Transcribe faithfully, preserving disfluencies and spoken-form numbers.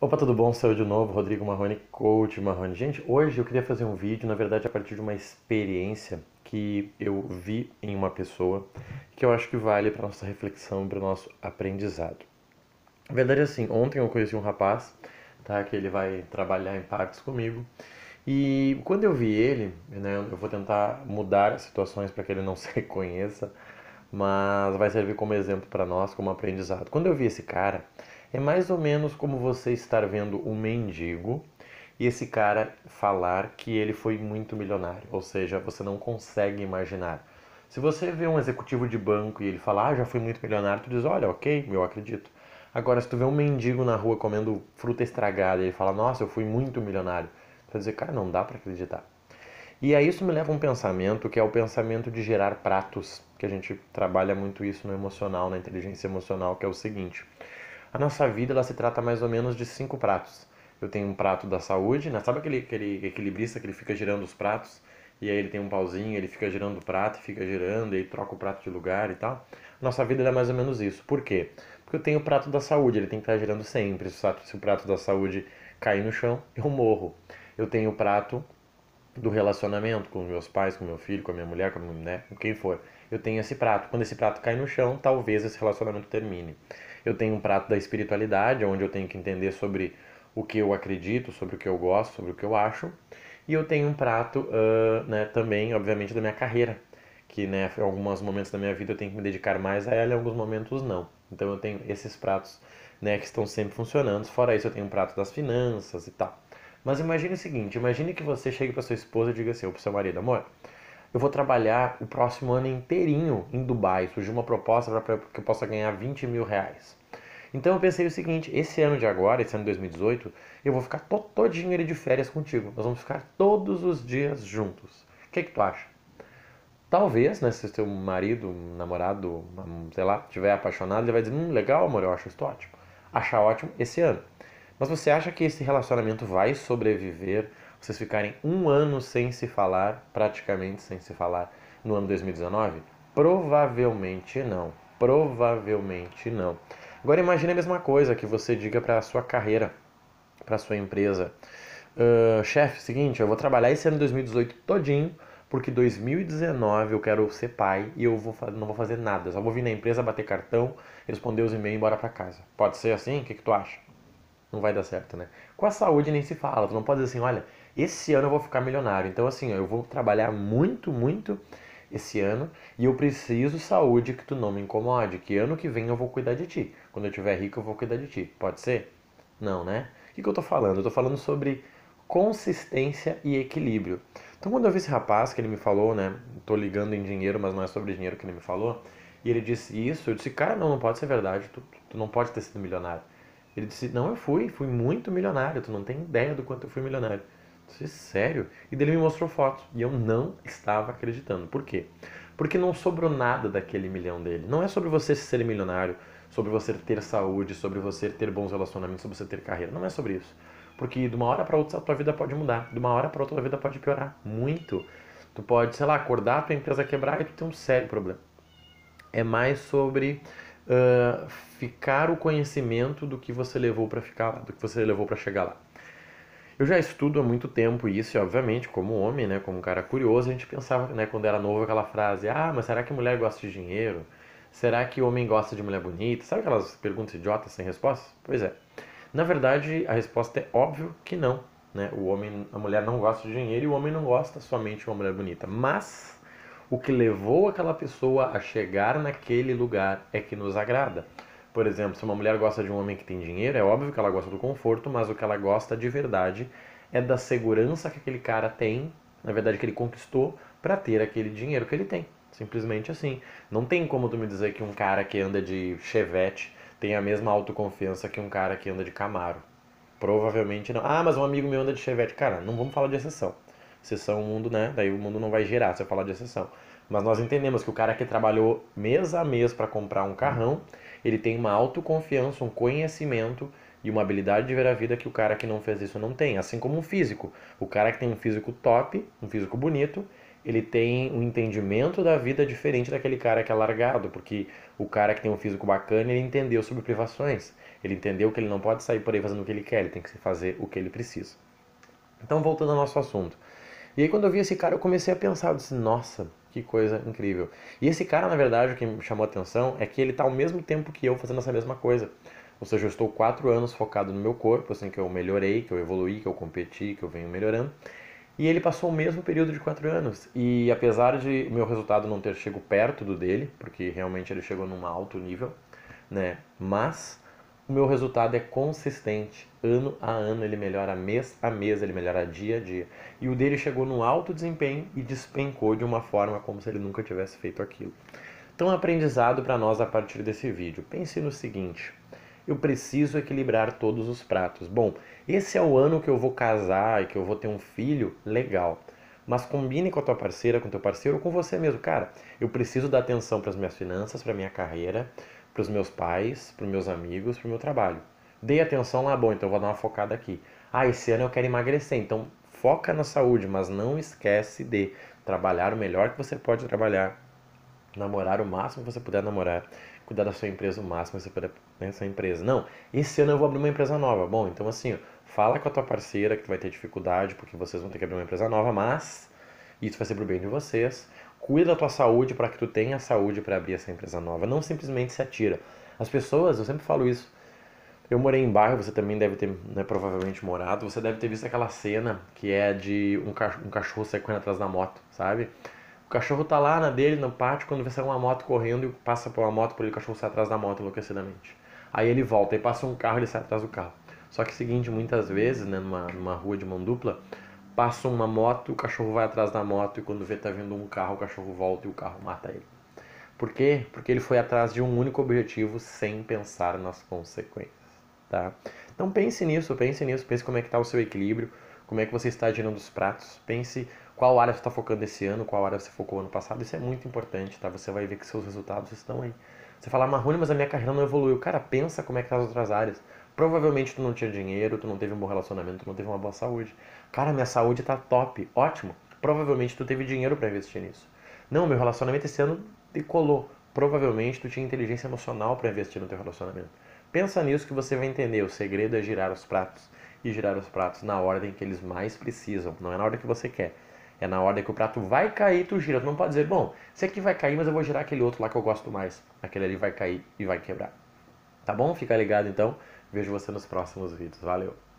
Opa, tudo bom? Sou eu de novo, Rodrigo Marrone, coach Marrone. Gente, hoje eu queria fazer um vídeo, na verdade, a partir de uma experiência que eu vi em uma pessoa que eu acho que vale para nossa reflexão, para o nosso aprendizado. Na verdade, é assim, ontem eu conheci um rapaz, tá, que ele vai trabalhar em partes comigo. E quando eu vi ele, né, eu vou tentar mudar as situações para que ele não se reconheça, mas vai servir como exemplo para nós, como aprendizado. Quando eu vi esse cara, é mais ou menos como você estar vendo um mendigo e esse cara falar que ele foi muito milionário, ou seja, você não consegue imaginar. Se você vê um executivo de banco e ele fala, ah, já fui muito milionário, tu diz, olha, ok, eu acredito. Agora, se tu vê um mendigo na rua comendo fruta estragada e ele fala, nossa, eu fui muito milionário, tu vai dizer, cara, não dá para acreditar. E aí isso me leva a um pensamento que é o pensamento de gerar pratos, que a gente trabalha muito isso no emocional, na inteligência emocional, que é o seguinte. A nossa vida ela se trata mais ou menos de cinco pratos. Eu tenho um prato da saúde, né? Sabe aquele, aquele equilibrista que ele fica girando os pratos? E aí ele tem um pauzinho, ele fica girando o prato, fica girando, e aí troca o prato de lugar e tal. Nossa vida é mais ou menos isso. Por quê? Porque eu tenho o prato da saúde, ele tem que estar girando sempre. Se o prato da saúde cair no chão, eu morro. Eu tenho o prato do relacionamento com meus pais, com meu filho, com a minha mulher, com, né, com quem for. Eu tenho esse prato. Quando esse prato cai no chão, talvez esse relacionamento termine. Eu tenho um prato da espiritualidade, onde eu tenho que entender sobre o que eu acredito, sobre o que eu gosto, sobre o que eu acho. E eu tenho um prato uh, né, também, obviamente, da minha carreira, que né, em alguns momentos da minha vida eu tenho que me dedicar mais a ela, em alguns momentos não. Então eu tenho esses pratos né, que estão sempre funcionando. Fora isso, eu tenho um prato das finanças e tal. Mas imagine o seguinte, imagine que você chegue para sua esposa e diga assim, ou para seu marido, amor, eu vou trabalhar o próximo ano inteirinho em Dubai, surgiu uma proposta para que eu possa ganhar vinte mil reais. Então eu pensei o seguinte, esse ano de agora, esse ano de dois mil e dezoito, eu vou ficar to todinho ele de férias contigo. Nós vamos ficar todos os dias juntos. O que, que tu acha? Talvez, né, se seu marido, namorado, sei lá, estiver apaixonado, ele vai dizer, hum, legal, amor, eu acho isso ótimo. Achar ótimo esse ano. Mas você acha que esse relacionamento vai sobreviver? Vocês ficarem um ano sem se falar, praticamente sem se falar, no ano dois mil e dezenove? Provavelmente não. Provavelmente não. Agora imagine a mesma coisa que você diga para a sua carreira, para a sua empresa. Uh, chefe, seguinte, eu vou trabalhar esse ano de dois mil e dezoito todinho, porque dois mil e dezenove eu quero ser pai e eu vou, não vou fazer nada. Só vou vir na empresa, bater cartão, responder os e-mails e ir embora para casa. Pode ser assim? O que, que tu acha? Não vai dar certo, né? Com a saúde nem se fala. Tu não pode dizer assim, olha, esse ano eu vou ficar milionário. Então, assim, ó, eu vou trabalhar muito, muito esse ano e eu preciso saúde que tu não me incomode. Que ano que vem eu vou cuidar de ti. Quando eu estiver rico eu vou cuidar de ti. Pode ser? Não, né? O que, que eu tô falando? Eu tô falando sobre consistência e equilíbrio. Então, quando eu vi esse rapaz que ele me falou, né? Tô ligando em dinheiro, mas não é sobre dinheiro que ele me falou. E ele disse isso, eu disse, cara, não, não pode ser verdade. Tu, tu não pode ter sido milionário. Ele disse, não, eu fui, fui muito milionário, tu não tem ideia do quanto eu fui milionário. Eu disse, sério? E dele me mostrou foto. E eu não estava acreditando. Por quê? Porque não sobrou nada daquele milhão dele. Não é sobre você ser milionário, sobre você ter saúde, sobre você ter bons relacionamentos, sobre você ter carreira. Não é sobre isso. Porque de uma hora para outra a tua vida pode mudar. De uma hora para outra a tua vida pode piorar. Muito. Tu pode, sei lá, acordar, a tua empresa quebrar e tu tem um sério problema. É mais sobre uh, ficar o conhecimento do que você levou para ficar lá, do que você levou para chegar lá. Eu já estudo há muito tempo isso, e obviamente, como homem, né, como um cara curioso, a gente pensava, né, quando era novo, aquela frase: ah, mas será que mulher gosta de dinheiro? Será que homem gosta de mulher bonita? Sabe aquelas perguntas idiotas sem resposta? Pois é. Na verdade, a resposta é óbvio que não, né? O homem, a mulher não gosta de dinheiro e o homem não gosta somente de uma mulher bonita. Mas o que levou aquela pessoa a chegar naquele lugar é que nos agrada. Por exemplo, se uma mulher gosta de um homem que tem dinheiro, é óbvio que ela gosta do conforto, mas o que ela gosta de verdade é da segurança que aquele cara tem, na verdade que ele conquistou, para ter aquele dinheiro que ele tem. Simplesmente assim. Não tem como tu me dizer que um cara que anda de Chevette tem a mesma autoconfiança que um cara que anda de Camaro. Provavelmente não. Ah, mas um amigo meu anda de Chevette. Cara, não vamos falar de exceção. Exceção o mundo, né? Daí o mundo não vai girar se eu falar de exceção. Mas nós entendemos que o cara que trabalhou mês a mês para comprar um carrão, ele tem uma autoconfiança, um conhecimento e uma habilidade de ver a vida que o cara que não fez isso não tem. Assim como um físico. O cara que tem um físico top, um físico bonito, ele tem um entendimento da vida diferente daquele cara que é largado, porque o cara que tem um físico bacana, ele entendeu sobre privações. Ele entendeu que ele não pode sair por aí fazendo o que ele quer, ele tem que fazer o que ele precisa. Então, voltando ao nosso assunto. E aí, quando eu vi esse cara, eu comecei a pensar, eu disse, nossa, que coisa incrível. E esse cara, na verdade, o que me chamou a atenção é que ele está ao mesmo tempo que eu fazendo essa mesma coisa. Ou seja, eu estou quatro anos focado no meu corpo, assim, que eu melhorei, que eu evoluí, que eu competi, que eu venho melhorando. E ele passou o mesmo período de quatro anos. E apesar de o meu resultado não ter chegado perto do dele, porque realmente ele chegou num alto nível, né? Mas o meu resultado é consistente. Ano a ano ele melhora, mês a mês ele melhora, dia a dia. E o dele chegou num alto desempenho e despencou de uma forma como se ele nunca tivesse feito aquilo. Então, aprendizado para nós a partir desse vídeo. Pense no seguinte: eu preciso equilibrar todos os pratos. Bom, esse é o ano que eu vou casar e que eu vou ter um filho, legal. Mas combine com a tua parceira, com o teu parceiro ou com você mesmo. Cara, eu preciso dar atenção para as minhas finanças, para a minha carreira, para os meus pais, para os meus amigos, para o meu trabalho. Dei atenção lá, bom, então eu vou dar uma focada aqui. Ah, esse ano eu quero emagrecer, então foca na saúde, mas não esquece de trabalhar o melhor que você pode trabalhar, namorar o máximo que você puder namorar, cuidar da sua empresa o máximo que você puder nessa empresa. Não, esse ano eu vou abrir uma empresa nova. Bom, então assim, ó, fala com a tua parceira que tu vai ter dificuldade, porque vocês vão ter que abrir uma empresa nova, mas isso vai ser pro bem de vocês. Cuida da tua saúde para que tu tenha saúde para abrir essa empresa nova. Não simplesmente se atira. As pessoas, eu sempre falo isso. Eu morei em bairro, você também deve ter, né, provavelmente morado. Você deve ter visto aquela cena que é de um cachorro, um cachorro sair correndo atrás da moto, sabe? O cachorro tá lá na dele, no pátio, quando vê sair uma moto correndo e passa por uma moto por ele, o cachorro sai atrás da moto enlouquecidamente. Aí ele volta, aí passa um carro e ele sai atrás do carro. Só que é o seguinte, muitas vezes, né, numa, numa rua de mão dupla, passa uma moto, o cachorro vai atrás da moto e quando vê tá vindo um carro, o cachorro volta e o carro mata ele. Por quê? Porque ele foi atrás de um único objetivo sem pensar nas consequências, tá? Então pense nisso, pense nisso, pense como é que está o seu equilíbrio, como é que você está girando os pratos, pense qual área você está focando esse ano, qual área você focou ano passado, isso é muito importante, tá? Você vai ver que seus resultados estão aí. Você fala, Marrone, mas a minha carreira não evoluiu. Cara, pensa como é que tá as outras áreas. Provavelmente tu não tinha dinheiro, tu não teve um bom relacionamento, tu não teve uma boa saúde. Cara, minha saúde tá top, ótimo. Provavelmente tu teve dinheiro para investir nisso. Não, meu relacionamento esse ano decolou. Provavelmente tu tinha inteligência emocional para investir no teu relacionamento. Pensa nisso que você vai entender. O segredo é girar os pratos. E girar os pratos na ordem que eles mais precisam. Não é na ordem que você quer. É na ordem que o prato vai cair, tu gira. Tu não pode dizer, bom, esse aqui vai cair, mas eu vou girar aquele outro lá que eu gosto mais. Aquele ali vai cair e vai quebrar. Tá bom? Fica ligado então. Vejo você nos próximos vídeos. Valeu!